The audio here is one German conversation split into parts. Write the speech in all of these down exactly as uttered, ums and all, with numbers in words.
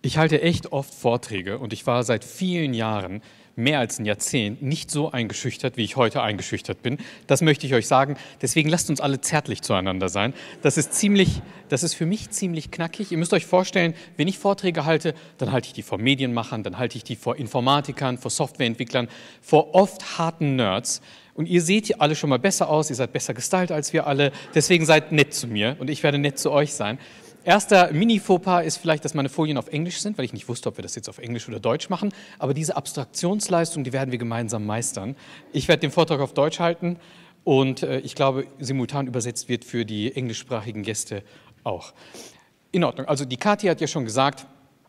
Ich halte echt oft Vorträge und ich war seit vielen Jahren, mehr als ein Jahrzehnt, nicht so eingeschüchtert, wie ich heute eingeschüchtert bin. Das möchte ich euch sagen. Deswegen lasst uns alle zärtlich zueinander sein. Das ist ziemlich, das ist für mich ziemlich knackig. Ihr müsst euch vorstellen, wenn ich Vorträge halte, dann halte ich die vor Medienmachern, dann halte ich die vor Informatikern, vor Softwareentwicklern, vor oft harten Nerds. Und ihr seht hier alle schon mal besser aus, ihr seid besser gestylt als wir alle. Deswegen seid nett zu mir und ich werde nett zu euch sein. Erster Mini-Fauxpas ist vielleicht, dass meine Folien auf Englisch sind, weil ich nicht wusste, ob wir das jetzt auf Englisch oder Deutsch machen. Aber diese Abstraktionsleistung, die werden wir gemeinsam meistern. Ich werde den Vortrag auf Deutsch halten und äh, ich glaube, simultan übersetzt wird für die englischsprachigen Gäste auch. In Ordnung. Also die Kathi hat ja schon gesagt,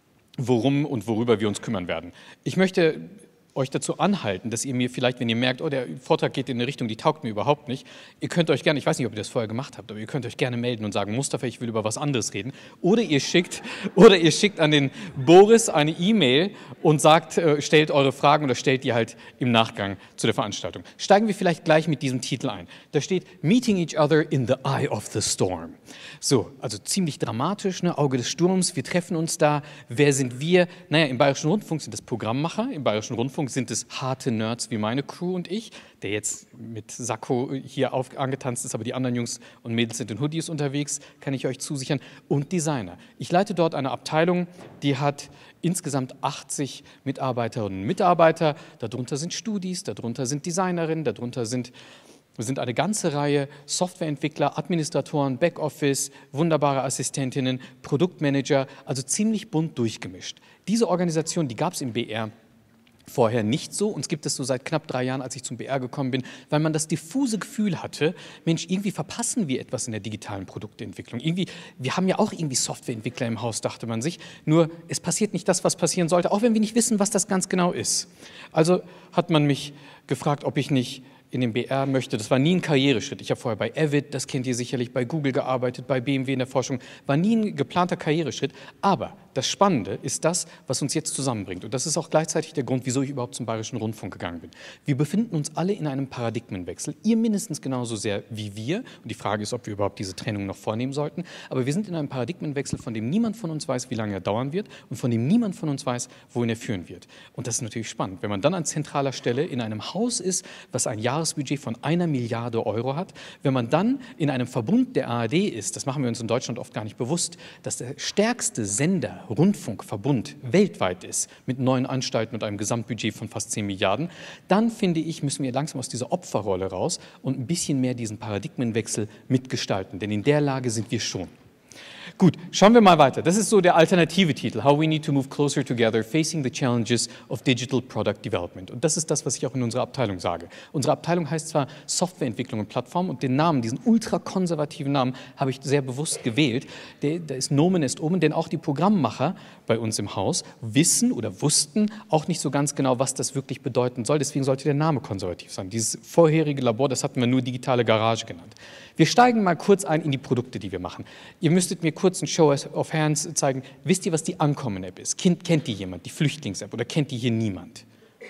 worum und worüber wir uns kümmern werden. Ich möchte euch dazu anhalten, dass ihr mir vielleicht, wenn ihr merkt, oh, der Vortrag geht in eine Richtung, die taugt mir überhaupt nicht, ihr könnt euch gerne, ich weiß nicht, ob ihr das vorher gemacht habt, aber ihr könnt euch gerne melden und sagen, Mustafa, ich will über was anderes reden. Oder ihr schickt, oder ihr schickt an den Boris eine E-Mail und sagt, äh, stellt eure Fragen oder stellt die halt im Nachgang zu der Veranstaltung. Steigen wir vielleicht gleich mit diesem Titel ein. Da steht, Meeting each other in the eye of the storm. So, also ziemlich dramatisch, ne? Auge des Sturms, wir treffen uns da. Wer sind wir? Naja, im Bayerischen Rundfunk sind das Programmmacher, im Bayerischen Rundfunk sind es harte Nerds wie meine Crew und ich, der jetzt mit Sakko hier auf, angetanzt ist, aber die anderen Jungs und Mädels sind in Hoodies unterwegs, kann ich euch zusichern, und Designer. Ich leite dort eine Abteilung, die hat insgesamt achtzig Mitarbeiterinnen und Mitarbeiter, darunter sind Studis, darunter sind Designerinnen, darunter sind Wir sind eine ganze Reihe Softwareentwickler, Administratoren, Backoffice, wunderbare Assistentinnen, Produktmanager, also ziemlich bunt durchgemischt. Diese Organisation, die gab es im B R vorher nicht so. Uns gibt es so seit knapp drei Jahren, als ich zum B R gekommen bin, weil man das diffuse Gefühl hatte, Mensch, irgendwie verpassen wir etwas in der digitalen Produktentwicklung. Irgendwie, wir haben ja auch irgendwie Softwareentwickler im Haus, dachte man sich. Nur es passiert nicht das, was passieren sollte, auch wenn wir nicht wissen, was das ganz genau ist. Also hat man mich gefragt, ob ich nicht in den B R möchte. Das war nie ein Karriereschritt. Ich habe vorher bei Avid, das kennt ihr sicherlich, bei Google gearbeitet, bei B M W in der Forschung. War nie ein geplanter Karriereschritt. Aber das Spannende ist das, was uns jetzt zusammenbringt. Und das ist auch gleichzeitig der Grund, wieso ich überhaupt zum Bayerischen Rundfunk gegangen bin. Wir befinden uns alle in einem Paradigmenwechsel. Ihr mindestens genauso sehr wie wir. Und die Frage ist, ob wir überhaupt diese Trennung noch vornehmen sollten. Aber wir sind in einem Paradigmenwechsel, von dem niemand von uns weiß, wie lange er dauern wird und von dem niemand von uns weiß, wohin er führen wird. Und das ist natürlich spannend. Wenn man dann an zentraler Stelle in einem Haus ist, was ein Jahresbudget von einer Milliarde Euro hat, wenn man dann in einem Verbund der A R D ist, das machen wir uns in Deutschland oft gar nicht bewusst, dass der stärkste Sender, Rundfunkverbund weltweit ist, mit neun Anstalten und einem Gesamtbudget von fast zehn Milliarden, dann finde ich, müssen wir langsam aus dieser Opferrolle raus und ein bisschen mehr diesen Paradigmenwechsel mitgestalten, denn in der Lage sind wir schon. Gut, schauen wir mal weiter. Das ist so der alternative Titel, How We Need to Move Closer Together, Facing the Challenges of Digital Product Development. Und das ist das, was ich auch in unserer Abteilung sage. Unsere Abteilung heißt zwar Softwareentwicklung und Plattform und den Namen, diesen ultrakonservativen Namen, habe ich sehr bewusst gewählt. Der, der ist Nomen est Omen, denn auch die Programmmacher bei uns im Haus wissen oder wussten auch nicht so ganz genau, was das wirklich bedeuten soll. Deswegen sollte der Name konservativ sein. Dieses vorherige Labor, das hatten wir nur digitale Garage genannt. Wir steigen mal kurz ein in die Produkte, die wir machen. Ihr müsstet mir kurz ein Show of Hands zeigen. Wisst ihr, was die Ankommen-App ist? Kennt, kennt die jemand, die Flüchtlings-App, oder kennt die hier niemand?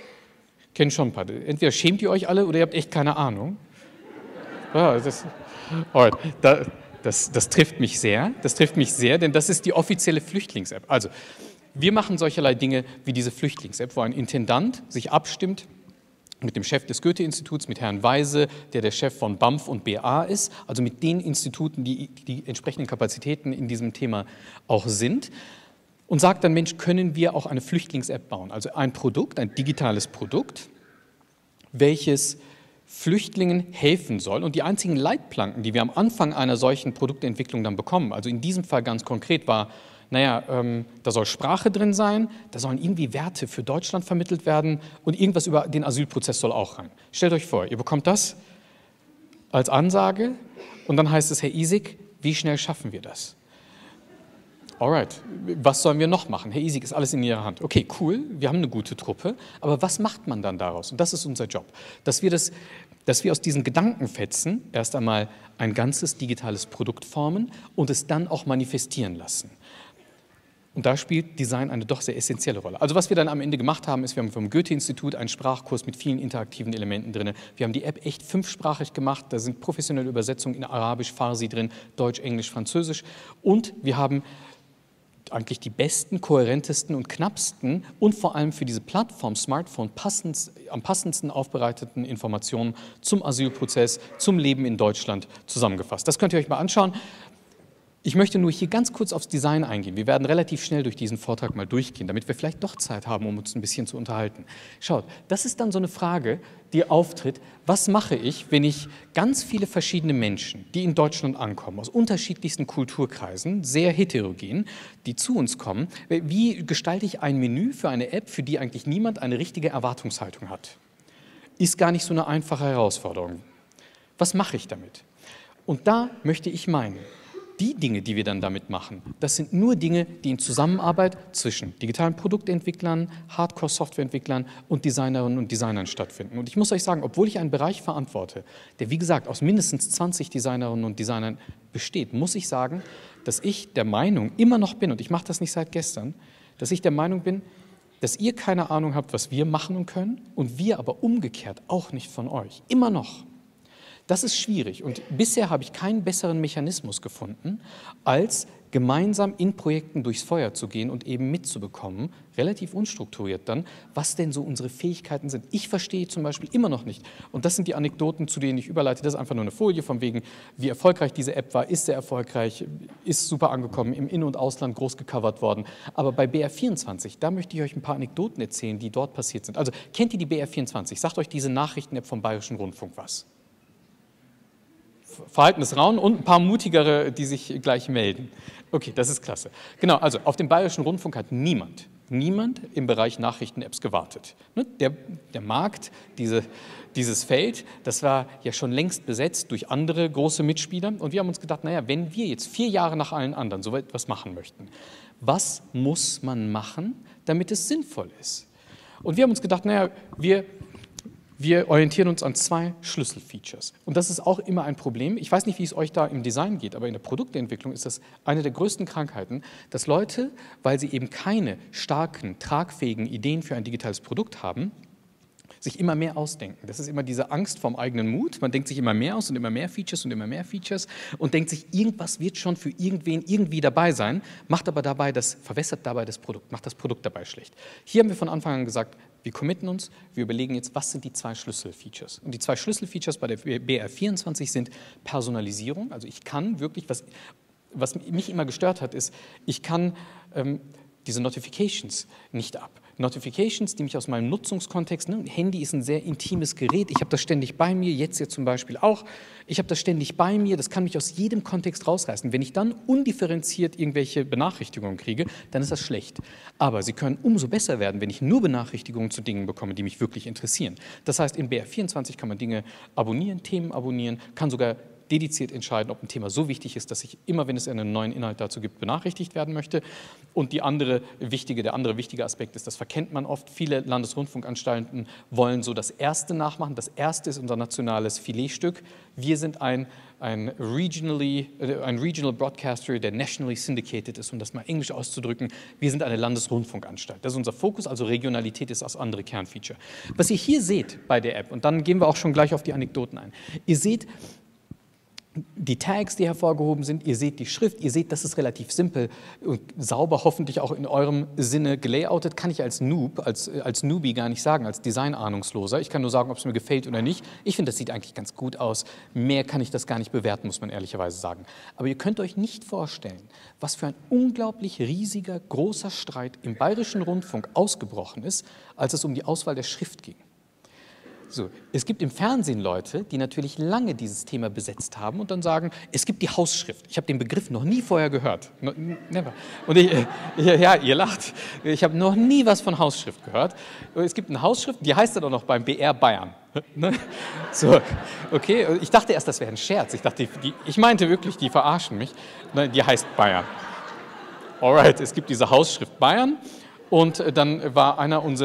Kennt schon ein paar. Entweder schämt ihr euch alle oder ihr habt echt keine Ahnung. Ja, das, alright, da, das, das trifft mich sehr, das trifft mich sehr, denn das ist die offizielle Flüchtlings-App. Also, wir machen solcherlei Dinge wie diese Flüchtlings-App, wo ein Intendant sich abstimmt mit dem Chef des Goethe-Instituts, mit Herrn Weise, der der Chef von B A M F und B A ist, also mit den Instituten, die die entsprechenden Kapazitäten in diesem Thema auch sind, und sagt dann, Mensch, können wir auch eine Flüchtlings-App bauen? Also ein Produkt, ein digitales Produkt, welches Flüchtlingen helfen soll. Und die einzigen Leitplanken, die wir am Anfang einer solchen Produktentwicklung dann bekommen, also in diesem Fall ganz konkret war, naja, ähm, da soll Sprache drin sein, da sollen irgendwie Werte für Deutschland vermittelt werden und irgendwas über den Asylprozess soll auch rein. Stellt euch vor, ihr bekommt das als Ansage und dann heißt es, Herr Isig, wie schnell schaffen wir das? Alright, was sollen wir noch machen? Herr Isig, ist alles in Ihrer Hand. Okay, cool, wir haben eine gute Truppe, aber was macht man dann daraus? Und das ist unser Job, dass wir, das, dass wir aus diesen Gedankenfetzen erst einmal ein ganzes digitales Produkt formen und es dann auch manifestieren lassen. Und da spielt Design eine doch sehr essentielle Rolle. Also was wir dann am Ende gemacht haben, ist, wir haben vom Goethe-Institut einen Sprachkurs mit vielen interaktiven Elementen drin. Wir haben die App echt fünfsprachig gemacht. Da sind professionelle Übersetzungen in Arabisch, Farsi drin, Deutsch, Englisch, Französisch. Und wir haben eigentlich die besten, kohärentesten und knappsten und vor allem für diese Plattform Smartphone passend, am passendsten aufbereiteten Informationen zum Asylprozess, zum Leben in Deutschland zusammengefasst. Das könnt ihr euch mal anschauen. Ich möchte nur hier ganz kurz aufs Design eingehen. Wir werden relativ schnell durch diesen Vortrag mal durchgehen, damit wir vielleicht doch Zeit haben, um uns ein bisschen zu unterhalten. Schaut, das ist dann so eine Frage, die auftritt, was mache ich, wenn ich ganz viele verschiedene Menschen, die in Deutschland ankommen, aus unterschiedlichsten Kulturkreisen, sehr heterogen, die zu uns kommen, wie gestalte ich ein Menü für eine App, für die eigentlich niemand eine richtige Erwartungshaltung hat? Ist gar nicht so eine einfache Herausforderung. Was mache ich damit? Und da möchte ich meinen, die Dinge, die wir dann damit machen, das sind nur Dinge, die in Zusammenarbeit zwischen digitalen Produktentwicklern, Hardcore-Softwareentwicklern und Designerinnen und Designern stattfinden. Und ich muss euch sagen, obwohl ich einen Bereich verantworte, der wie gesagt aus mindestens zwanzig Designerinnen und Designern besteht, muss ich sagen, dass ich der Meinung immer noch bin, und ich mache das nicht seit gestern, dass ich der Meinung bin, dass ihr keine Ahnung habt, was wir machen und können und wir aber umgekehrt auch nicht von euch. Immer noch. Das ist schwierig und bisher habe ich keinen besseren Mechanismus gefunden, als gemeinsam in Projekten durchs Feuer zu gehen und eben mitzubekommen, relativ unstrukturiert dann, was denn so unsere Fähigkeiten sind. Ich verstehe zum Beispiel immer noch nicht, und das sind die Anekdoten, zu denen ich überleite, das ist einfach nur eine Folie von wegen, wie erfolgreich diese App war, ist sehr erfolgreich, ist super angekommen, im In- und Ausland groß gecovert worden. Aber bei B R vierundzwanzig, da möchte ich euch ein paar Anekdoten erzählen, die dort passiert sind. Also kennt ihr die B R vierundzwanzig? Sagt euch diese Nachrichten-App vom Bayerischen Rundfunk was? Verhaltenes Raunen und ein paar mutigere, die sich gleich melden. Okay, das ist klasse. Genau, also auf dem Bayerischen Rundfunk hat niemand, niemand im Bereich Nachrichten-Apps gewartet. Der, der Markt, diese, dieses Feld, das war ja schon längst besetzt durch andere große Mitspieler. Und wir haben uns gedacht, naja, wenn wir jetzt vier Jahre nach allen anderen so etwas machen möchten, was muss man machen, damit es sinnvoll ist? Und wir haben uns gedacht, naja, wir... Wir orientieren uns an zwei Schlüsselfeatures. Und das ist auch immer ein Problem. Ich weiß nicht, wie es euch da im Design geht, aber in der Produktentwicklung ist das eine der größten Krankheiten, dass Leute, weil sie eben keine starken, tragfähigen Ideen für ein digitales Produkt haben, sich immer mehr ausdenken. Das ist immer diese Angst vorm eigenen Mut. Man denkt sich immer mehr aus und immer mehr Features und immer mehr Features und denkt sich, irgendwas wird schon für irgendwen irgendwie dabei sein, macht aber dabei das, verwässert dabei das Produkt, macht das Produkt dabei schlecht. Hier haben wir von Anfang an gesagt, wir committen uns, wir überlegen jetzt, was sind die zwei Schlüsselfeatures. Und die zwei Schlüsselfeatures bei der B R vierundzwanzig sind Personalisierung. Also ich kann wirklich, was, was mich immer gestört hat, ist, ich kann ähm, diese Notifications nicht ab. Notifications, die mich aus meinem Nutzungskontext, ne, Handy ist ein sehr intimes Gerät, ich habe das ständig bei mir, jetzt ja zum Beispiel auch, ich habe das ständig bei mir, das kann mich aus jedem Kontext rausreißen. Wenn ich dann undifferenziert irgendwelche Benachrichtigungen kriege, dann ist das schlecht. Aber sie können umso besser werden, wenn ich nur Benachrichtigungen zu Dingen bekomme, die mich wirklich interessieren. Das heißt, in B R vierundzwanzig kann man Dinge abonnieren, Themen abonnieren, kann sogar dediziert entscheiden, ob ein Thema so wichtig ist, dass ich immer, wenn es einen neuen Inhalt dazu gibt, benachrichtigt werden möchte. Und die andere wichtige, der andere wichtige Aspekt ist, das verkennt man oft, viele Landesrundfunkanstalten wollen so das Erste nachmachen. Das Erste ist unser nationales Filetstück. Wir sind ein, ein, regionally, ein Regional Broadcaster, der nationally syndicated ist, um das mal englisch auszudrücken. Wir sind eine Landesrundfunkanstalt. Das ist unser Fokus, also Regionalität ist das andere Kernfeature. Was ihr hier seht bei der App, und dann gehen wir auch schon gleich auf die Anekdoten ein, ihr seht, die Tags, die hervorgehoben sind, ihr seht die Schrift, ihr seht, das ist relativ simpel und sauber, hoffentlich auch in eurem Sinne gelayoutet, kann ich als Noob, als, als Newbie gar nicht sagen, als Designahnungsloser. Ich kann nur sagen, ob es mir gefällt oder nicht. Ich finde, das sieht eigentlich ganz gut aus. Mehr kann ich das gar nicht bewerten, muss man ehrlicherweise sagen. Aber ihr könnt euch nicht vorstellen, was für ein unglaublich riesiger, großer Streit im Bayerischen Rundfunk ausgebrochen ist, als es um die Auswahl der Schrift ging. So, es gibt im Fernsehen Leute, die natürlich lange dieses Thema besetzt haben und dann sagen, es gibt die Hausschrift. Ich habe den Begriff noch nie vorher gehört. No, never. Und ich, ja, ihr lacht. Ich habe noch nie was von Hausschrift gehört. Es gibt eine Hausschrift, die heißt dann auch noch beim B R Bayern. So, okay. Ich dachte erst, das wäre ein Scherz. Ich dachte, die, ich meinte wirklich, die verarschen mich. Die heißt Bayern. Alright, es gibt diese Hausschrift Bayern. Und dann war einer unserer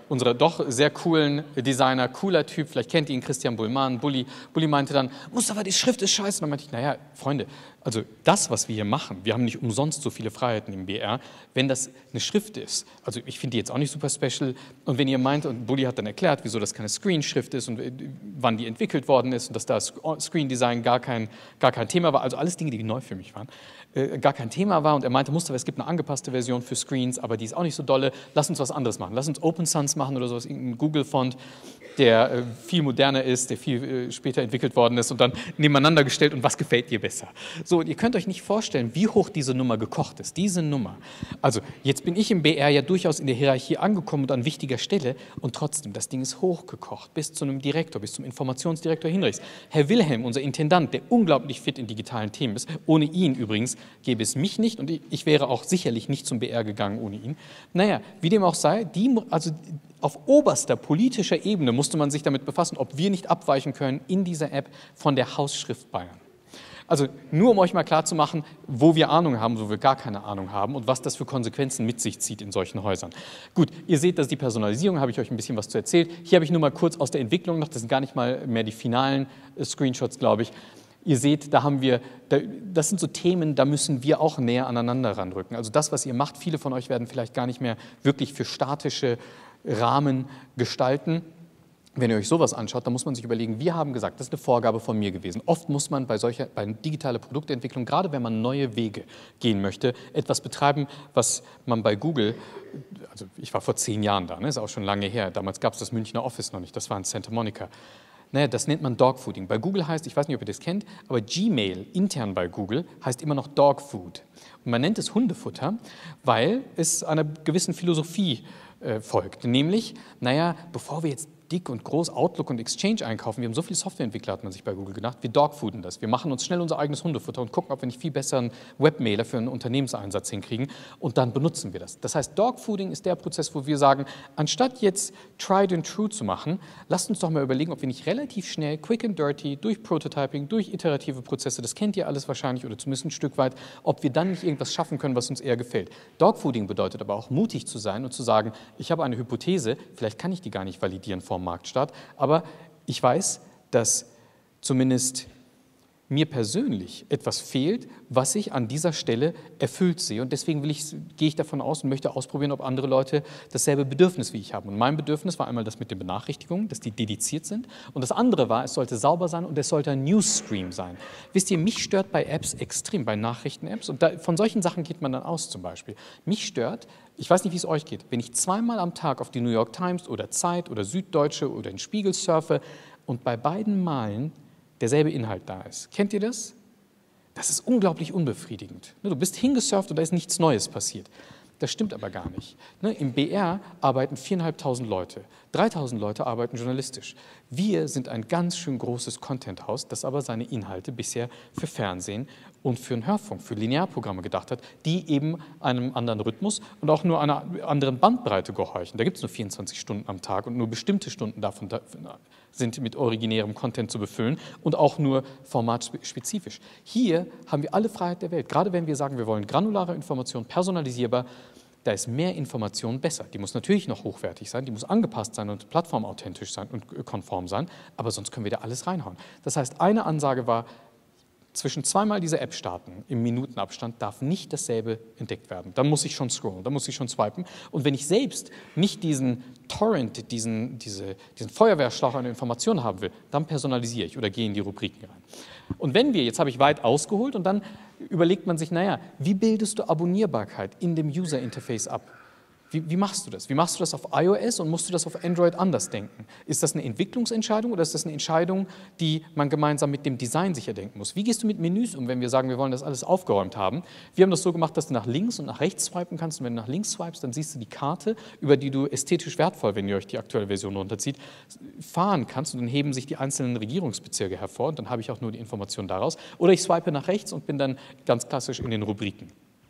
unserer doch sehr coolen Designer, cooler Typ, vielleicht kennt ihr ihn, Christian Bullmann, Bulli. Bulli meinte dann, Mustafa, die Schrift ist scheiße. Und dann meinte ich, naja, Freunde, also das, was wir hier machen, wir haben nicht umsonst so viele Freiheiten im B R, wenn das eine Schrift ist, also ich finde die jetzt auch nicht super special, und wenn ihr meint, und Bulli hat dann erklärt, wieso das keine Screen-Schrift ist und wann die entwickelt worden ist und dass da Screen-Design gar kein, gar kein Thema war, also alles Dinge, die neu für mich waren, äh, gar kein Thema war, und er meinte, Mustafa, es gibt eine angepasste Version für Screens, aber die ist auch nicht so dolle, lass uns was anderes machen, lass uns Open Sans machen oder sowas, irgendein Google-Font, der äh, viel moderner ist, der viel äh, später entwickelt worden ist und dann nebeneinander gestellt, und was gefällt dir besser? So, und ihr könnt euch nicht vorstellen, wie hoch diese Nummer gekocht ist, diese Nummer. Also jetzt bin ich im B R ja durchaus in der Hierarchie angekommen und an wichtiger Stelle, und trotzdem, das Ding ist hochgekocht, bis zu einem Direktor, bis zum Informationsdirektor Hinrichs. Herr Wilhelm, unser Intendant, der unglaublich fit in digitalen Themen ist, ohne ihn übrigens gäbe es mich nicht, und ich, ich wäre auch sicherlich nicht zum B R gegangen ohne ihn. Naja, wie dem auch sei, die, also auf oberster politischer Ebene musste man sich damit befassen, ob wir nicht abweichen können in dieser App von der Hausschrift Bayern. Also nur um euch mal klarzumachen, wo wir Ahnung haben, wo wir gar keine Ahnung haben und was das für Konsequenzen mit sich zieht in solchen Häusern. Gut, ihr seht, dass die Personalisierung, habe ich euch ein bisschen was zu erzählt. Hier habe ich nur mal kurz aus der Entwicklung noch, das sind gar nicht mal mehr die finalen äh, Screenshots, glaube ich. Ihr seht, da haben wir, das sind so Themen, da müssen wir auch näher aneinander ranrücken. Also das, was ihr macht, viele von euch werden vielleicht gar nicht mehr wirklich für statische Rahmen gestalten. Wenn ihr euch sowas anschaut, dann muss man sich überlegen, wir haben gesagt, das ist eine Vorgabe von mir gewesen. Oft muss man bei solcher, bei digitaler Produktentwicklung, gerade wenn man neue Wege gehen möchte, etwas betreiben, was man bei Google, also ich war vor zehn Jahren da, ne, ist auch schon lange her, damals gab es das Münchner Office noch nicht, das war in Santa Monica. Naja, das nennt man Dogfooding. Bei Google heißt, ich weiß nicht, ob ihr das kennt, aber Gmail intern bei Google heißt immer noch Dogfood. Und man nennt es Hundefutter, weil es einer gewissen Philosophie äh, folgt. Nämlich, naja, bevor wir jetzt dick und groß Outlook und Exchange einkaufen, wir haben so viele Softwareentwickler, hat man sich bei Google gedacht, wir dogfooden das. Wir machen uns schnell unser eigenes Hundefutter und gucken, ob wir nicht viel besseren Webmailer für einen Unternehmenseinsatz hinkriegen, und dann benutzen wir das. Das heißt, Dogfooding ist der Prozess, wo wir sagen, anstatt jetzt Tried and True zu machen, lasst uns doch mal überlegen, ob wir nicht relativ schnell, quick and dirty, durch Prototyping, durch iterative Prozesse, das kennt ihr alles wahrscheinlich oder zumindest ein Stück weit, ob wir dann nicht irgendwas schaffen können, was uns eher gefällt. Dogfooding bedeutet aber auch, mutig zu sein und zu sagen, ich habe eine Hypothese, vielleicht kann ich die gar nicht validieren vor dem Marktstart, aber ich weiß, dass zumindest mir persönlich etwas fehlt, was ich an dieser Stelle erfüllt sehe. Und deswegen will ich, gehe ich davon aus und möchte ausprobieren, ob andere Leute dasselbe Bedürfnis wie ich haben. Und mein Bedürfnis war einmal das mit den Benachrichtigungen, dass die dediziert sind. Und das andere war, es sollte sauber sein und es sollte ein Newsstream sein. Wisst ihr, mich stört bei Apps extrem, bei Nachrichten-Apps. Und da, von solchen Sachen geht man dann aus zum Beispiel. Mich stört, ich weiß nicht, wie es euch geht, wenn ich zweimal am Tag auf die New York Times oder Zeit oder Süddeutsche oder den Spiegel surfe und bei beiden Malen derselbe Inhalt da ist. Kennt ihr das? Das ist unglaublich unbefriedigend. Du bist hingesurft und da ist nichts Neues passiert. Das stimmt aber gar nicht. Im B R arbeiten viertausendfünfhundert Leute, dreitausend Leute arbeiten journalistisch. Wir sind ein ganz schön großes Content-Haus, das aber seine Inhalte bisher für Fernsehen und für den Hörfunk, für Linearprogramme gedacht hat, die eben einem anderen Rhythmus und auch nur einer anderen Bandbreite gehorchen. Da gibt es nur vierundzwanzig Stunden am Tag und nur bestimmte Stunden davon sind mit originärem Content zu befüllen und auch nur formatspezifisch. Hier haben wir alle Freiheit der Welt. Gerade wenn wir sagen, wir wollen granulare Information, personalisierbar, da ist mehr Information besser. Die muss natürlich noch hochwertig sein, die muss angepasst sein und plattformauthentisch sein und konform sein, aber sonst können wir da alles reinhauen. Das heißt, eine Ansage war, zwischen zweimal diese App starten, im Minutenabstand, darf nicht dasselbe entdeckt werden. Dann muss ich schon scrollen, dann muss ich schon swipen. Und wenn ich selbst nicht diesen Torrent, diesen, diese, diesen Feuerwehrschlag an Informationen haben will, dann personalisiere ich oder gehe in die Rubriken rein. Und wenn wir, jetzt habe ich weit ausgeholt, und dann überlegt man sich, naja, wie bildest du Abonnierbarkeit in dem User-Interface ab? Wie, wie machst du das? Wie machst du das auf iOS und musst du das auf Android anders denken? Ist das eine Entwicklungsentscheidung oder ist das eine Entscheidung, die man gemeinsam mit dem Design sicher denken muss? Wie gehst du mit Menüs um, wenn wir sagen, wir wollen das alles aufgeräumt haben? Wir haben das so gemacht, dass du nach links und nach rechts swipen kannst, und wenn du nach links swipest, dann siehst du die Karte, über die du ästhetisch wertvoll, wenn ihr euch die aktuelle Version runterzieht, fahren kannst, und dann heben sich die einzelnen Regierungsbezirke hervor und dann habe ich auch nur die Information daraus. Oder ich swipe nach rechts und bin dann ganz klassisch in den Rubriken.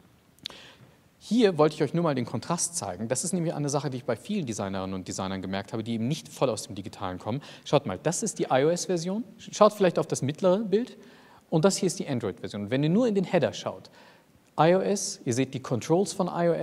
Hier wollte ich euch nur mal den Kontrast zeigen. Das ist nämlich eine Sache, die ich bei vielen Designerinnen und Designern gemerkt habe, die eben nicht voll aus dem Digitalen kommen. Schaut mal, das ist die iOS-Version. Schaut vielleicht auf das mittlere Bild. Und das hier ist die Android-Version. Und wenn ihr nur in den Header schaut, iOS, ihr seht die Controls von iOS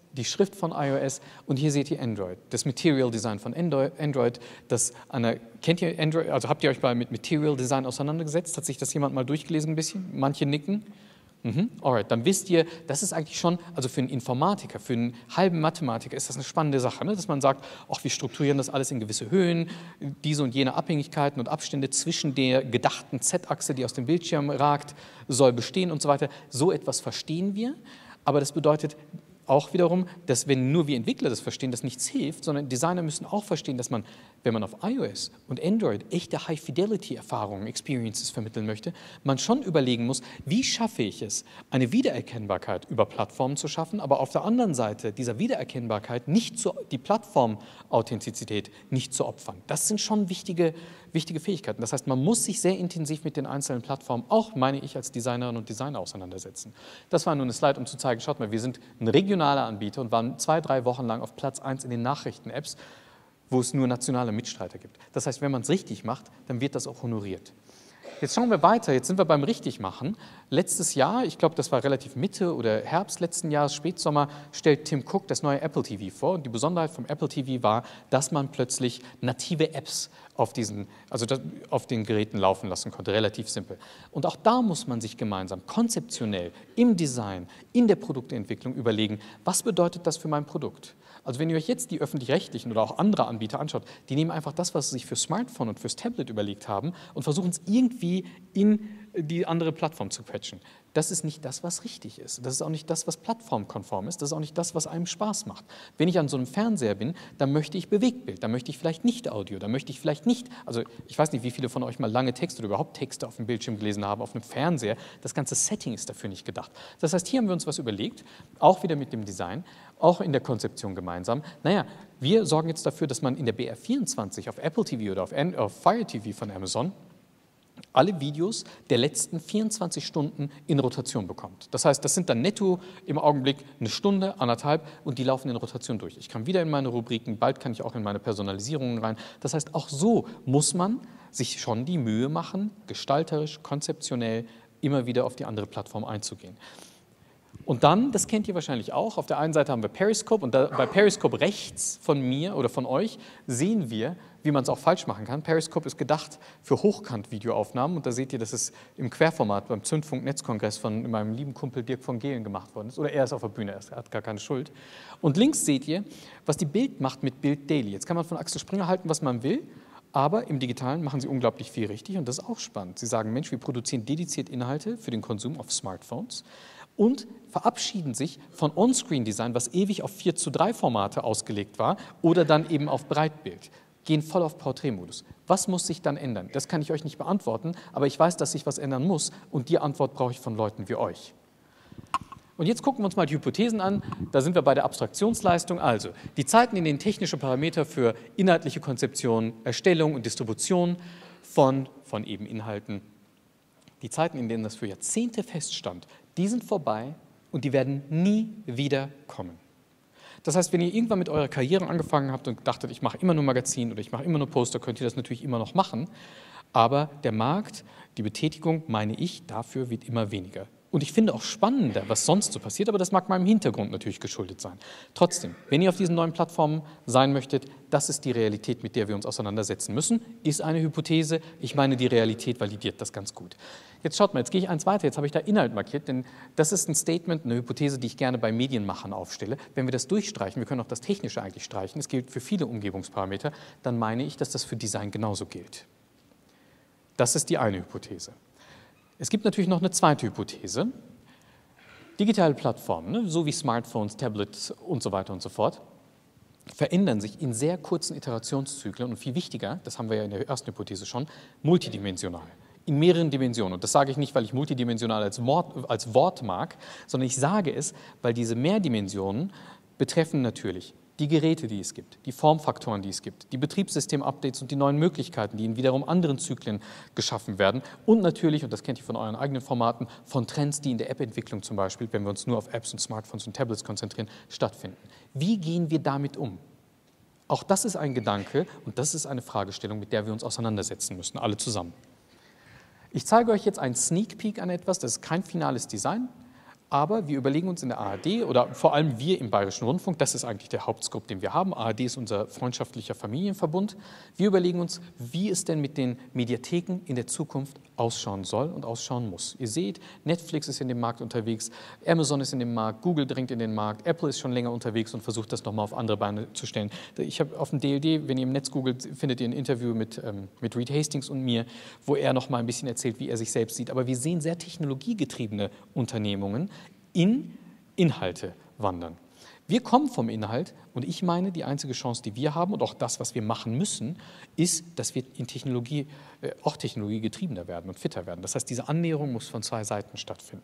die Schrift von iOS und hier seht ihr Android, das Material Design von Android, das eine, kennt ihr Android, also habt ihr euch mal mit Material Design auseinandergesetzt? Hat sich das jemand mal durchgelesen ein bisschen? Manche nicken. Mhm. Alright, dann wisst ihr, das ist eigentlich schon, also für einen Informatiker, für einen halben Mathematiker ist das eine spannende Sache, ne? Dass man sagt, ach, wir strukturieren das alles in gewisse Höhen, diese und jene Abhängigkeiten und Abstände zwischen der gedachten Z-Achse, die aus dem Bildschirm ragt, soll bestehen und so weiter. So etwas verstehen wir, aber das bedeutet auch wiederum, dass wenn nur wir Entwickler das verstehen, das nichts hilft, sondern Designer müssen auch verstehen, dass man, wenn man auf iOS und Android echte High-Fidelity-Erfahrungen, Experiences vermitteln möchte, man schon überlegen muss, wie schaffe ich es, eine Wiedererkennbarkeit über Plattformen zu schaffen, aber auf der anderen Seite dieser Wiedererkennbarkeit nicht zu, die Plattformauthentizität nicht zu opfern. Das sind schon wichtige, wichtige Fähigkeiten. Das heißt, man muss sich sehr intensiv mit den einzelnen Plattformen, auch meine ich als Designerin und Designer, auseinandersetzen. Das war nur eine Slide, um zu zeigen, schaut mal, wir sind ein regionaler Anbieter und waren zwei, drei Wochen lang auf Platz eins in den Nachrichten-Apps, wo es nur nationale Mitstreiter gibt. Das heißt, wenn man es richtig macht, dann wird das auch honoriert. Jetzt schauen wir weiter, jetzt sind wir beim Richtigmachen. Letztes Jahr, ich glaube, das war relativ Mitte oder Herbst letzten Jahres, Spätsommer, stellt Tim Cook das neue Apple T V vor. Und die Besonderheit vom Apple T V war, dass man plötzlich native Apps auf, diesen, also das, auf den Geräten laufen lassen konnte, relativ simpel. Und auch da muss man sich gemeinsam konzeptionell im Design, in der Produktentwicklung überlegen, was bedeutet das für mein Produkt? Also wenn ihr euch jetzt die öffentlich-rechtlichen oder auch andere Anbieter anschaut, die nehmen einfach das, was sie sich für Smartphone und fürs Tablet überlegt haben und versuchen es irgendwie in die andere Plattform zu quetschen. Das ist nicht das, was richtig ist. Das ist auch nicht das, was plattformkonform ist. Das ist auch nicht das, was einem Spaß macht. Wenn ich an so einem Fernseher bin, dann möchte ich Bewegtbild, dann möchte ich vielleicht nicht Audio, dann möchte ich vielleicht nicht, also ich weiß nicht, wie viele von euch mal lange Texte oder überhaupt Texte auf dem Bildschirm gelesen haben, auf einem Fernseher. Das ganze Setting ist dafür nicht gedacht. Das heißt, hier haben wir uns was überlegt, auch wieder mit dem Design, auch in der Konzeption gemeinsam. Naja, wir sorgen jetzt dafür, dass man in der B R vierundzwanzig auf Apple T V oder auf, auf Fire T V von Amazon alle Videos der letzten vierundzwanzig Stunden in Rotation bekommt. Das heißt, das sind dann netto im Augenblick eine Stunde, anderthalb und die laufen in Rotation durch. Ich kann wieder in meine Rubriken, bald kann ich auch in meine Personalisierungen rein. Das heißt, auch so muss man sich schon die Mühe machen, gestalterisch, konzeptionell immer wieder auf die andere Plattform einzugehen. Und dann, das kennt ihr wahrscheinlich auch, auf der einen Seite haben wir Periscope und da, bei Periscope rechts von mir oder von euch sehen wir, wie man es auch falsch machen kann. Periscope ist gedacht für Hochkant-Videoaufnahmen und da seht ihr, dass es im Querformat beim Zündfunk-Netzkongress von meinem lieben Kumpel Dirk von Gehlen gemacht worden ist. Oder er ist auf der Bühne, er hat gar keine Schuld. Und links seht ihr, was die Bild macht mit Bild Daily. Jetzt kann man von Axel Springer halten, was man will, aber im Digitalen machen sie unglaublich viel richtig und das ist auch spannend. Sie sagen, Mensch, wir produzieren dediziert Inhalte für den Konsum auf Smartphones und verabschieden sich von On-Screen-Design, was ewig auf vier zu drei Formate ausgelegt war oder dann eben auf Breitbild, gehen voll auf Porträtmodus. Was muss sich dann ändern? Das kann ich euch nicht beantworten, aber ich weiß, dass sich was ändern muss und die Antwort brauche ich von Leuten wie euch. Und jetzt gucken wir uns mal die Hypothesen an. Da sind wir bei der Abstraktionsleistung. Also die Zeiten, in denen technische Parameter für inhaltliche Konzeption, Erstellung und Distribution von, von eben Inhalten, die Zeiten, in denen das für Jahrzehnte feststand, die sind vorbei und die werden nie wieder kommen. Das heißt, wenn ihr irgendwann mit eurer Karriere angefangen habt und dachtet, ich mache immer nur Magazin oder ich mache immer nur Poster, könnt ihr das natürlich immer noch machen. Aber der Markt, die Betätigung, meine ich, dafür wird immer weniger. Und ich finde auch spannender, was sonst so passiert, aber das mag meinem Hintergrund natürlich geschuldet sein. Trotzdem, wenn ihr auf diesen neuen Plattformen sein möchtet, das ist die Realität, mit der wir uns auseinandersetzen müssen, ist eine Hypothese. Ich meine, die Realität validiert das ganz gut. Jetzt schaut mal, jetzt gehe ich eins weiter, jetzt habe ich da Inhalt markiert, denn das ist ein Statement, eine Hypothese, die ich gerne bei Medienmachern aufstelle. Wenn wir das durchstreichen, wir können auch das Technische eigentlich streichen, es gilt für viele Umgebungsparameter, dann meine ich, dass das für Design genauso gilt. Das ist die eine Hypothese. Es gibt natürlich noch eine zweite Hypothese. Digitale Plattformen, ne, so wie Smartphones, Tablets und so weiter und so fort, verändern sich in sehr kurzen Iterationszyklen und viel wichtiger, das haben wir ja in der ersten Hypothese schon, multidimensional. In mehreren Dimensionen. Und das sage ich nicht, weil ich multidimensional als Wort, als Wort mag, sondern ich sage es, weil diese Mehrdimensionen betreffen natürlich die Geräte, die es gibt, die Formfaktoren, die es gibt, die Betriebssystem-Updates und die neuen Möglichkeiten, die in wiederum anderen Zyklen geschaffen werden und natürlich, und das kennt ihr von euren eigenen Formaten, von Trends, die in der App-Entwicklung zum Beispiel, wenn wir uns nur auf Apps und Smartphones und Tablets konzentrieren, stattfinden. Wie gehen wir damit um? Auch das ist ein Gedanke und das ist eine Fragestellung, mit der wir uns auseinandersetzen müssen, alle zusammen. Ich zeige euch jetzt einen Sneak Peek an etwas, das ist kein finales Design, Aber wir überlegen uns in der A R D oder vor allem wir im Bayerischen Rundfunk, das ist eigentlich der Hauptscope, den wir haben. A R D ist unser freundschaftlicher Familienverbund. Wir überlegen uns, wie es denn mit den Mediatheken in der Zukunft ausschauen soll und ausschauen muss. Ihr seht, Netflix ist in dem Markt unterwegs, Amazon ist in dem Markt, Google drängt in den Markt, Apple ist schon länger unterwegs und versucht das nochmal auf andere Beine zu stellen. Ich habe auf dem D L D, wenn ihr im Netz googelt, findet ihr ein Interview mit, ähm, mit Reed Hastings und mir, wo er nochmal ein bisschen erzählt, wie er sich selbst sieht. Aber wir sehen sehr technologiegetriebene Unternehmungen in Inhalte wandern. Wir kommen vom Inhalt und ich meine, die einzige Chance, die wir haben und auch das, was wir machen müssen, ist, dass wir in Technologie, äh, auch technologiegetriebener werden und fitter werden. Das heißt, diese Annäherung muss von zwei Seiten stattfinden.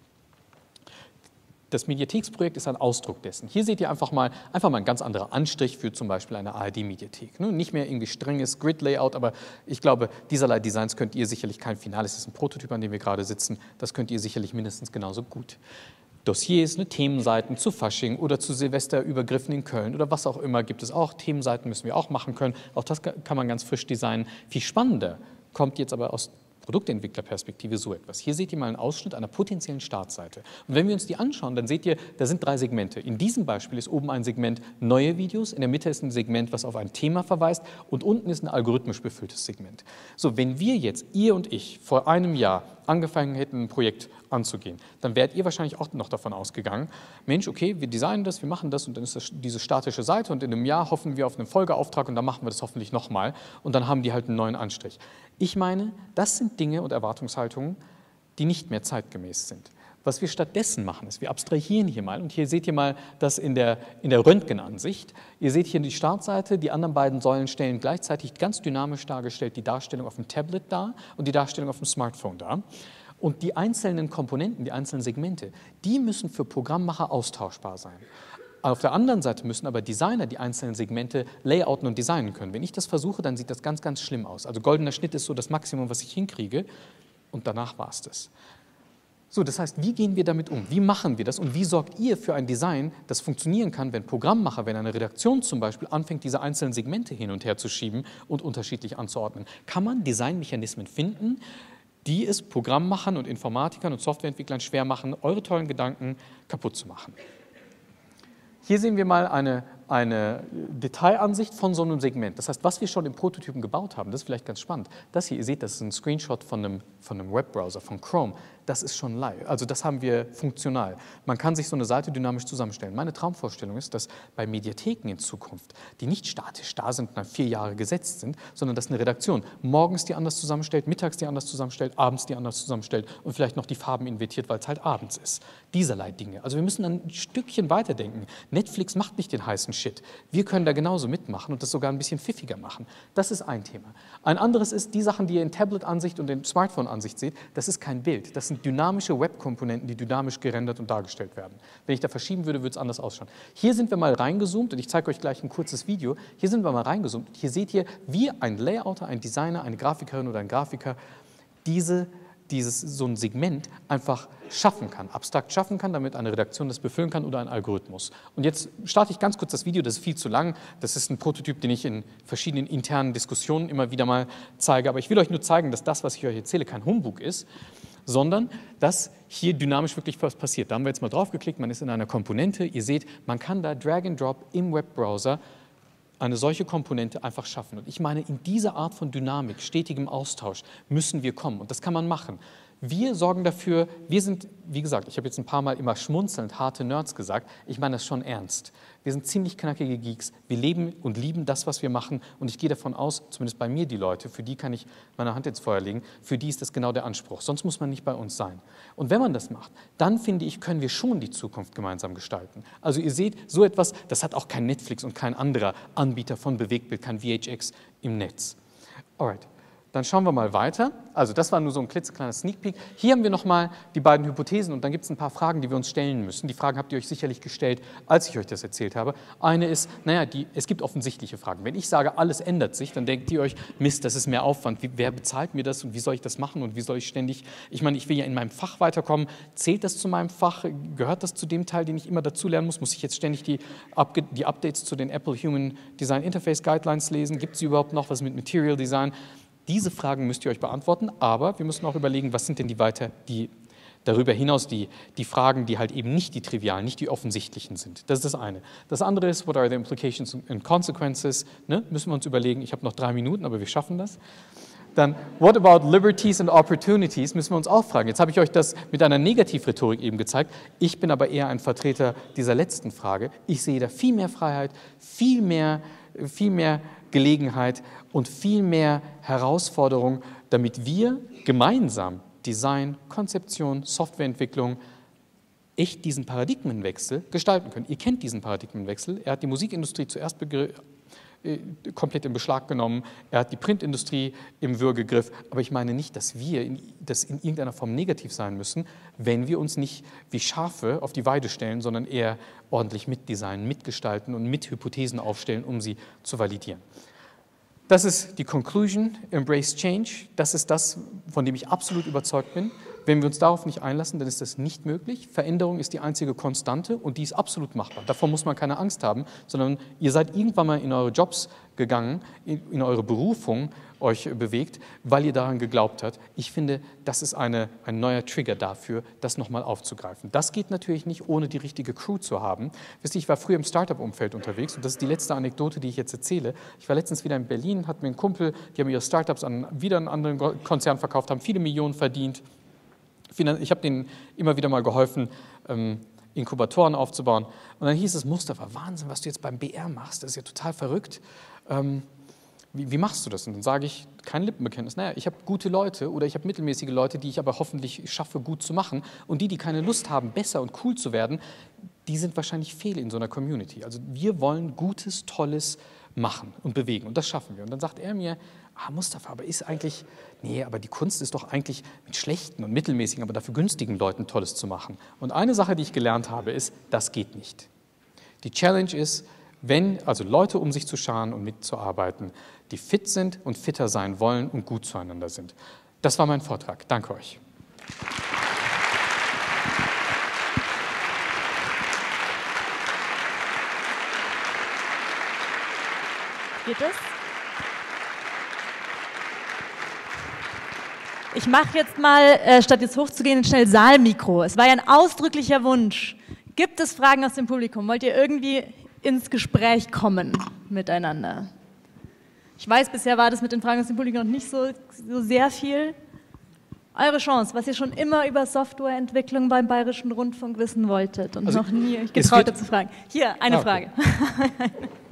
Das Mediatheksprojekt ist ein Ausdruck dessen. Hier seht ihr einfach mal, einfach mal ein ganz anderer Anstrich für zum Beispiel eine A R D-Mediathek. Nicht mehr irgendwie strenges Grid-Layout, aber ich glaube, dieserlei Designs könnt ihr sicherlich, kein finales, das ist ein Prototyp, an dem wir gerade sitzen, das könnt ihr sicherlich mindestens genauso gut. Dossiers, ne, Themenseiten zu Fasching oder zu Silvesterübergriffen in Köln oder was auch immer gibt es auch. Themenseiten müssen wir auch machen können. Auch das kann man ganz frisch designen. Viel spannender kommt jetzt aber aus Produktentwicklerperspektive so etwas. Hier seht ihr mal einen Ausschnitt einer potenziellen Startseite. Und wenn wir uns die anschauen, dann seht ihr, da sind drei Segmente. In diesem Beispiel ist oben ein Segment neue Videos, in der Mitte ist ein Segment, was auf ein Thema verweist und unten ist ein algorithmisch befülltes Segment. So, wenn wir jetzt, ihr und ich, vor einem Jahr angefangen hätten, ein Projekt anzugehen, dann wärt ihr wahrscheinlich auch noch davon ausgegangen, Mensch, okay, wir designen das, wir machen das und dann ist das diese statische Seite und in einem Jahr hoffen wir auf einen Folgeauftrag und dann machen wir das hoffentlich nochmal und dann haben die halt einen neuen Anstrich. Ich meine, das sind Dinge und Erwartungshaltungen, die nicht mehr zeitgemäß sind. Was wir stattdessen machen, ist, wir abstrahieren hier mal und hier seht ihr mal das in der, in der Röntgenansicht. Ihr seht hier die Startseite, die anderen beiden Säulen stellen gleichzeitig ganz dynamisch dargestellt die Darstellung auf dem Tablet dar und die Darstellung auf dem Smartphone dar. Und die einzelnen Komponenten, die einzelnen Segmente, die müssen für Programmmacher austauschbar sein. Auf der anderen Seite müssen aber Designer die einzelnen Segmente layouten und designen können. Wenn ich das versuche, dann sieht das ganz, ganz schlimm aus. Also goldener Schnitt ist so das Maximum, was ich hinkriege und danach war es das. So, das heißt, wie gehen wir damit um? Wie machen wir das und wie sorgt ihr für ein Design, das funktionieren kann, wenn Programmmacher, wenn eine Redaktion zum Beispiel anfängt, diese einzelnen Segmente hin und her zu schieben und unterschiedlich anzuordnen? Kann man Designmechanismen finden, die es Programmmachern und Informatikern und Softwareentwicklern schwer machen, eure tollen Gedanken kaputt zu machen? Hier sehen wir mal eine, eine Detailansicht von so einem Segment. Das heißt, was wir schon im Prototypen gebaut haben, das ist vielleicht ganz spannend. Das hier, ihr seht, das ist ein Screenshot von einem, von einem Webbrowser, von Chrome. Das ist schon live, also das haben wir funktional. Man kann sich so eine Seite dynamisch zusammenstellen. Meine Traumvorstellung ist, dass bei Mediatheken in Zukunft, die nicht statisch da sind und dann vier Jahre gesetzt sind, sondern dass eine Redaktion morgens die anders zusammenstellt, mittags die anders zusammenstellt, abends die anders zusammenstellt und vielleicht noch die Farben invertiert, weil es halt abends ist. Dieserlei Dinge. Also wir müssen ein Stückchen weiterdenken. Netflix macht nicht den heißen Shit. Wir können da genauso mitmachen und das sogar ein bisschen pfiffiger machen. Das ist ein Thema. Ein anderes ist, die Sachen, die ihr in Tablet-Ansicht und in Smartphone-Ansicht seht, das ist kein Bild. Das sind dynamische Webkomponenten, die dynamisch gerendert und dargestellt werden. Wenn ich da verschieben würde, würde es anders ausschauen. Hier sind wir mal reingezoomt und ich zeige euch gleich ein kurzes Video. Hier sind wir mal reingezoomt. Hier seht ihr, wie ein Layouter, ein Designer, eine Grafikerin oder ein Grafiker diese dieses, so ein Segment einfach schaffen kann, abstrakt schaffen kann, damit eine Redaktion das befüllen kann oder ein Algorithmus. Und jetzt starte ich ganz kurz das Video, das ist viel zu lang. Das ist ein Prototyp, den ich in verschiedenen internen Diskussionen immer wieder mal zeige. Aber ich will euch nur zeigen, dass das, was ich euch erzähle, kein Humbug ist, sondern dass hier dynamisch wirklich was passiert. Da haben wir jetzt mal drauf geklickt, man ist in einer Komponente. Ihr seht, man kann da Drag and Drop im Webbrowser eine solche Komponente einfach schaffen. Und ich meine, in dieser Art von Dynamik, stetigem Austausch müssen wir kommen. Und das kann man machen. Wir sorgen dafür, wir sind, wie gesagt, ich habe jetzt ein paar Mal immer schmunzelnd harte Nerds gesagt, ich meine das schon ernst. Wir sind ziemlich knackige Geeks, wir leben und lieben das, was wir machen und ich gehe davon aus, zumindest bei mir die Leute, für die kann ich meine Hand ins Feuer legen, für die ist das genau der Anspruch, sonst muss man nicht bei uns sein. Und wenn man das macht, dann finde ich, können wir schon die Zukunft gemeinsam gestalten. Also ihr seht, so etwas, das hat auch kein Netflix und kein anderer Anbieter von Bewegtbild, kein V H X im Netz. Alright. Dann schauen wir mal weiter. Also das war nur so ein klitzekleiner Sneak Peek. Hier haben wir nochmal die beiden Hypothesen und dann gibt es ein paar Fragen, die wir uns stellen müssen. Die Fragen habt ihr euch sicherlich gestellt, als ich euch das erzählt habe. Eine ist, naja, die, es gibt offensichtliche Fragen. Wenn ich sage, alles ändert sich, dann denkt ihr euch, Mist, das ist mehr Aufwand. Wie, wer bezahlt mir das und wie soll ich das machen und wie soll ich ständig, ich meine, ich will ja in meinem Fach weiterkommen. Zählt das zu meinem Fach? Gehört das zu dem Teil, den ich immer dazulernen muss? Muss ich jetzt ständig die, die Updates zu den Apple Human Design Interface Guidelines lesen? Gibt es überhaupt noch was mit Material Design? Diese Fragen müsst ihr euch beantworten, aber wir müssen auch überlegen, was sind denn die, weiter, die, Darüber hinaus die, die Fragen, die halt eben nicht die trivialen, nicht die offensichtlichen sind. Das ist das eine. Das andere ist, what are the implications and consequences? Ne? Müssen wir uns überlegen, ich habe noch drei Minuten, aber wir schaffen das. Dann, what about liberties and opportunities? Müssen wir uns auch fragen. Jetzt habe ich euch das mit einer Negativrhetorik eben gezeigt. Ich bin aber eher ein Vertreter dieser letzten Frage. Ich sehe da viel mehr Freiheit, viel mehr, viel mehr Gelegenheit und viel mehr Herausforderung, damit wir gemeinsam Design, Konzeption, Softwareentwicklung echt diesen Paradigmenwechsel gestalten können. Ihr kennt diesen Paradigmenwechsel. Er hat die Musikindustrie zuerst äh, komplett in Beschlag genommen. Er hat die Printindustrie im Würgegriff. Aber ich meine nicht, dass wir in, das in irgendeiner Form negativ sein müssen, wenn wir uns nicht wie Schafe auf die Weide stellen, sondern eher ordentlich mitdesignen, mitgestalten und mit Hypothesen aufstellen, um sie zu validieren. Das ist die Conclusion, Embrace Change. Das ist das, von dem ich absolut überzeugt bin. Wenn wir uns darauf nicht einlassen, dann ist das nicht möglich. Veränderung ist die einzige Konstante und die ist absolut machbar. Davor muss man keine Angst haben, sondern ihr seid irgendwann mal in eure Jobs gegangen, in eure Berufung euch bewegt, weil ihr daran geglaubt habt. Ich finde, das ist eine, ein neuer Trigger dafür, das nochmal aufzugreifen. Das geht natürlich nicht, ohne die richtige Crew zu haben. Wisst ihr, ich war früher im Startup-Umfeld unterwegs und das ist die letzte Anekdote, die ich jetzt erzähle. Ich war letztens wieder in Berlin, hat mir ein Kumpel, die haben ihre Startups an wieder einen anderen Konzern verkauft, haben viele Millionen verdient. Ich habe denen immer wieder mal geholfen, ähm, Inkubatoren aufzubauen. Und dann hieß es, Mustafa, Wahnsinn, was du jetzt beim B R machst, das ist ja total verrückt. Ähm, wie, wie machst du das? Und dann sage ich, kein Lippenbekenntnis. Naja, ich habe gute Leute oder ich habe mittelmäßige Leute, die ich aber hoffentlich schaffe, gut zu machen. Und die, die keine Lust haben, besser und cool zu werden, die sind wahrscheinlich fehl in so einer Community. Also wir wollen Gutes, Tolles machen und bewegen. Und das schaffen wir. Und dann sagt er mir, ah, Mustafa, aber ist eigentlich, nee, aber die Kunst ist doch eigentlich mit schlechten und mittelmäßigen, aber dafür günstigen Leuten Tolles zu machen. Und eine Sache, die ich gelernt habe, ist, das geht nicht. Die Challenge ist, wenn, also Leute um sich zu scharen und mitzuarbeiten, die fit sind und fitter sein wollen und gut zueinander sind. Das war mein Vortrag. Danke euch. Geht es? Ich mache jetzt mal, äh, statt jetzt hochzugehen, schnell Saalmikro. Es war ja ein ausdrücklicher Wunsch. Gibt es Fragen aus dem Publikum? Wollt ihr irgendwie ins Gespräch kommen miteinander? Ich weiß, bisher war das mit den Fragen aus dem Publikum noch nicht so, so sehr viel. Eure Chance, was ihr schon immer über Softwareentwicklung beim Bayerischen Rundfunk wissen wolltet und also noch nie euch getraut habt zu fragen. Hier, eine ah, okay. Frage.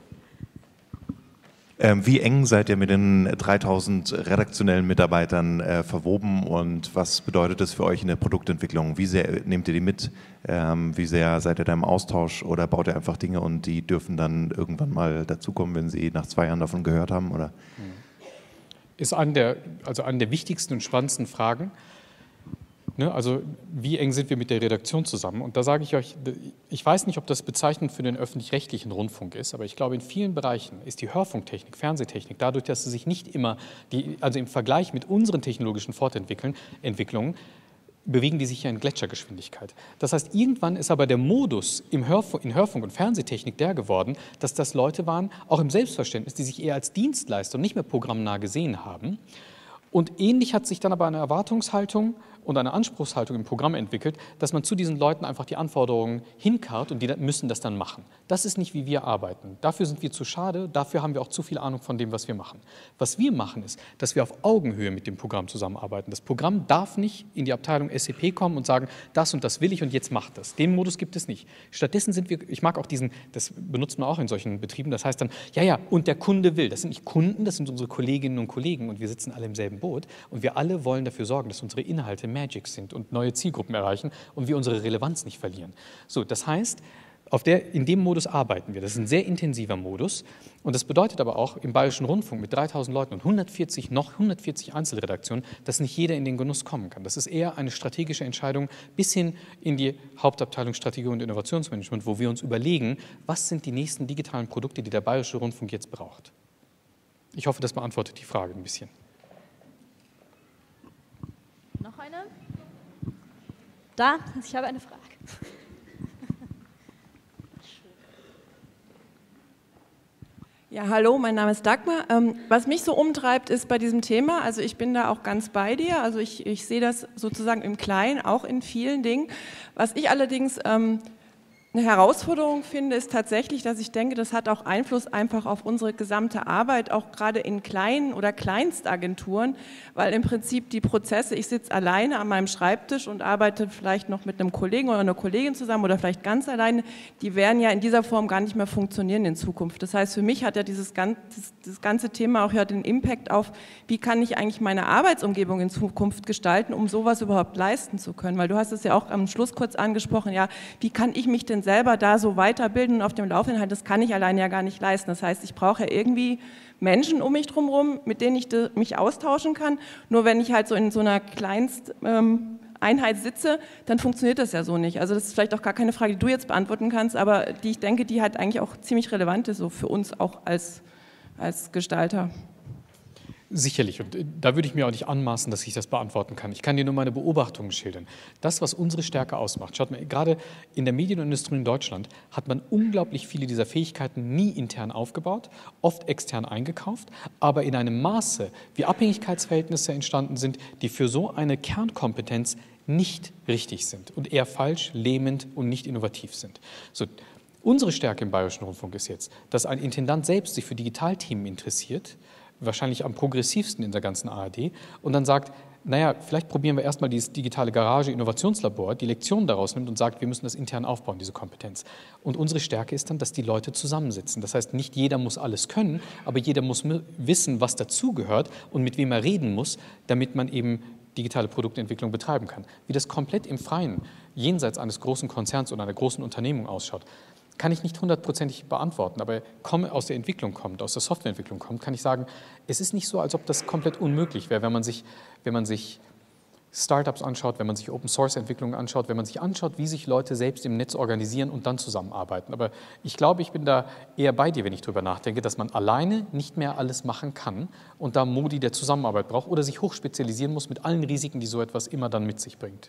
Ähm, wie eng seid ihr mit den dreitausend redaktionellen Mitarbeitern äh, verwoben und was bedeutet das für euch in der Produktentwicklung? Wie sehr nehmt ihr die mit? Ähm, wie sehr seid ihr da im Austausch oder baut ihr einfach Dinge und die dürfen dann irgendwann mal dazukommen, wenn sie nach zwei Jahren davon gehört haben? Oder? Ist eine der, also eine der wichtigsten und spannendsten Fragen. Ne, also wie eng sind wir mit der Redaktion zusammen? Und da sage ich euch, ich weiß nicht, ob das bezeichnend für den öffentlich-rechtlichen Rundfunk ist, aber ich glaube, in vielen Bereichen ist die Hörfunktechnik, Fernsehtechnik, dadurch, dass sie sich nicht immer, die, also im Vergleich mit unseren technologischen Fortentwicklungen, bewegen die sich ja in Gletschergeschwindigkeit. Das heißt, irgendwann ist aber der Modus im Hörfunk, in Hörfunk und Fernsehtechnik der geworden, dass das Leute waren, auch im Selbstverständnis, die sich eher als Dienstleister und nicht mehr programmnah gesehen haben. Und ähnlich hat sich dann aber eine Erwartungshaltung und eine Anspruchshaltung im Programm entwickelt, dass man zu diesen Leuten einfach die Anforderungen hinkarrt und die müssen das dann machen. Das ist nicht, wie wir arbeiten. Dafür sind wir zu schade, dafür haben wir auch zu viel Ahnung von dem, was wir machen. Was wir machen ist, dass wir auf Augenhöhe mit dem Programm zusammenarbeiten. Das Programm darf nicht in die Abteilung S A P kommen und sagen, das und das will ich und jetzt macht das. Den Modus gibt es nicht. Stattdessen sind wir, ich mag auch diesen, das benutzt man auch in solchen Betrieben, das heißt dann, ja, ja, und der Kunde will. Das sind nicht Kunden, das sind unsere Kolleginnen und Kollegen und wir sitzen alle im selben Boot und wir alle wollen dafür sorgen, dass unsere Inhalte Magic sind und neue Zielgruppen erreichen und wir unsere Relevanz nicht verlieren. So, das heißt, auf der, in dem Modus arbeiten wir. Das ist ein sehr intensiver Modus und das bedeutet aber auch im Bayerischen Rundfunk mit dreitausend Leuten und hundertvierzig, noch hundertvierzig Einzelredaktionen, dass nicht jeder in den Genuss kommen kann. Das ist eher eine strategische Entscheidung bis hin in die Hauptabteilung Strategie und Innovationsmanagement, wo wir uns überlegen, was sind die nächsten digitalen Produkte, die der Bayerische Rundfunk jetzt braucht. Ich hoffe, das beantwortet die Frage ein bisschen. Noch eine? Da, ich habe eine Frage. Ja, hallo, mein Name ist Dagmar. Ähm, was mich so umtreibt, ist bei diesem Thema, also ich bin da auch ganz bei dir, also ich, ich sehe das sozusagen im Kleinen, auch in vielen Dingen. Was ich allerdings ähm, eine Herausforderung finde, ist tatsächlich, dass ich denke, das hat auch Einfluss einfach auf unsere gesamte Arbeit, auch gerade in kleinen oder Kleinstagenturen, weil im Prinzip die Prozesse, ich sitze alleine an meinem Schreibtisch und arbeite vielleicht noch mit einem Kollegen oder einer Kollegin zusammen oder vielleicht ganz alleine, die werden ja in dieser Form gar nicht mehr funktionieren in Zukunft. Das heißt, für mich hat ja dieses ganze, das ganze Thema auch ja den Impact auf, wie kann ich eigentlich meine Arbeitsumgebung in Zukunft gestalten, um sowas überhaupt leisten zu können, weil du hast es ja auch am Schluss kurz angesprochen, ja, wie kann ich mich denn selber da so weiterbilden und auf dem Laufenden halten, das kann ich alleine ja gar nicht leisten. Das heißt, ich brauche ja irgendwie Menschen um mich drumherum, mit denen ich mich austauschen kann. Nur wenn ich halt so in so einer Kleinsteinheit sitze, dann funktioniert das ja so nicht. Also das ist vielleicht auch gar keine Frage, die du jetzt beantworten kannst, aber die ich denke, die halt eigentlich auch ziemlich relevant ist, so für uns auch als, als Gestalter. Sicherlich, und da würde ich mir auch nicht anmaßen, dass ich das beantworten kann. Ich kann dir nur meine Beobachtungen schildern. Das, was unsere Stärke ausmacht, schaut mal, gerade in der Medienindustrie in Deutschland hat man unglaublich viele dieser Fähigkeiten nie intern aufgebaut, oft extern eingekauft, aber in einem Maße, wie Abhängigkeitsverhältnisse entstanden sind, die für so eine Kernkompetenz nicht richtig sind und eher falsch, lähmend und nicht innovativ sind. So, unsere Stärke im Bayerischen Rundfunk ist jetzt, dass ein Intendant selbst sich für Digitalthemen interessiert, wahrscheinlich am progressivsten in der ganzen A R D, und dann sagt, naja, vielleicht probieren wir erstmal dieses digitale Garage-Innovationslabor, die Lektionen daraus nimmt und sagt, wir müssen das intern aufbauen, diese Kompetenz. Und unsere Stärke ist dann, dass die Leute zusammensitzen. Das heißt, nicht jeder muss alles können, aber jeder muss wissen, was dazugehört und mit wem er reden muss, damit man eben digitale Produktentwicklung betreiben kann. Wie das komplett im Freien, jenseits eines großen Konzerns oder einer großen Unternehmung ausschaut, kann ich nicht hundertprozentig beantworten, aber komme aus der Entwicklung kommt, aus der Softwareentwicklung kommt, kann ich sagen, es ist nicht so, als ob das komplett unmöglich wäre, wenn man sich, wenn man sich Startups anschaut, wenn man sich Open-Source-Entwicklungen anschaut, wenn man sich anschaut, wie sich Leute selbst im Netz organisieren und dann zusammenarbeiten. Aber ich glaube, ich bin da eher bei dir, wenn ich darüber nachdenke, dass man alleine nicht mehr alles machen kann und da Modi der Zusammenarbeit braucht oder sich hochspezialisieren muss mit allen Risiken, die so etwas immer dann mit sich bringt.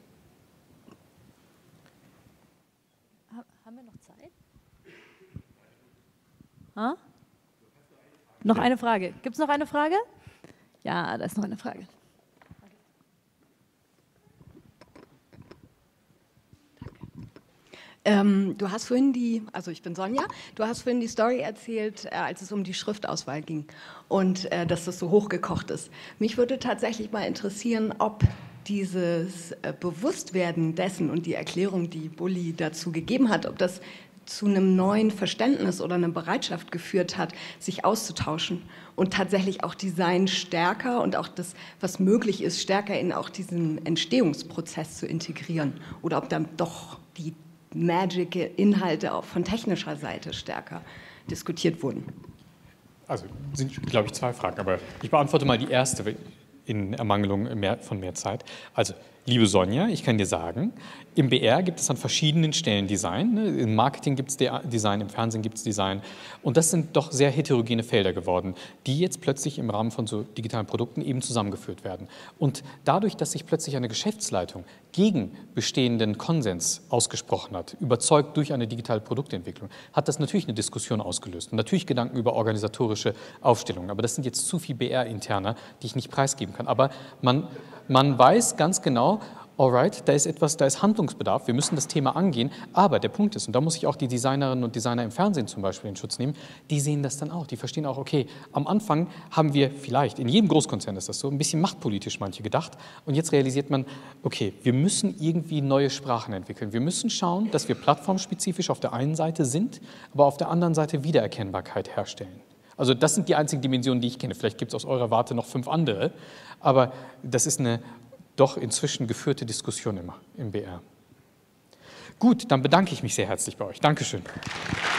Ha? Noch eine Frage. Gibt es noch eine Frage? Ja, da ist noch eine Frage. Ähm, du hast vorhin die, also ich bin Sonja, du hast vorhin die Story erzählt, äh, als es um die Schriftauswahl ging und äh, dass das so hochgekocht ist. Mich würde tatsächlich mal interessieren, ob dieses äh, Bewusstwerden dessen und die Erklärung, die Bulli dazu gegeben hat, ob das zu einem neuen Verständnis oder einer Bereitschaft geführt hat, sich auszutauschen und tatsächlich auch Design stärker und auch das, was möglich ist, stärker in auch diesen Entstehungsprozess zu integrieren oder ob dann doch die Magic-Inhalte auch von technischer Seite stärker diskutiert wurden. Also sind, glaube ich, zwei Fragen, aber ich beantworte mal die erste in Ermangelung mehr, von mehr Zeit. Also, liebe Sonja, ich kann dir sagen, im B R gibt es an verschiedenen Stellen Design. Ne? Im Marketing gibt es Design, im Fernsehen gibt es Design. Und das sind doch sehr heterogene Felder geworden, die jetzt plötzlich im Rahmen von so digitalen Produkten eben zusammengeführt werden. Und dadurch, dass sich plötzlich eine Geschäftsleitung gegen bestehenden Konsens ausgesprochen hat, überzeugt durch eine digitale Produktentwicklung, hat das natürlich eine Diskussion ausgelöst. Und natürlich Gedanken über organisatorische Aufstellungen. Aber das sind jetzt zu viel B R-Interner, die ich nicht preisgeben kann. Aber man, man weiß ganz genau, alright, da ist etwas, da ist Handlungsbedarf, wir müssen das Thema angehen, aber der Punkt ist, und da muss ich auch die Designerinnen und Designer im Fernsehen zum Beispiel in Schutz nehmen, die sehen das dann auch, die verstehen auch, okay, am Anfang haben wir vielleicht, in jedem Großkonzern ist das so, ein bisschen machtpolitisch manche gedacht und jetzt realisiert man, okay, wir müssen irgendwie neue Sprachen entwickeln, wir müssen schauen, dass wir plattformspezifisch auf der einen Seite sind, aber auf der anderen Seite Wiedererkennbarkeit herstellen. Also das sind die einzigen Dimensionen, die ich kenne, vielleicht gibt es aus eurer Warte noch fünf andere, aber das ist eine doch inzwischen geführte Diskussion immer im B R. Gut, dann bedanke ich mich sehr herzlich bei euch. Dankeschön.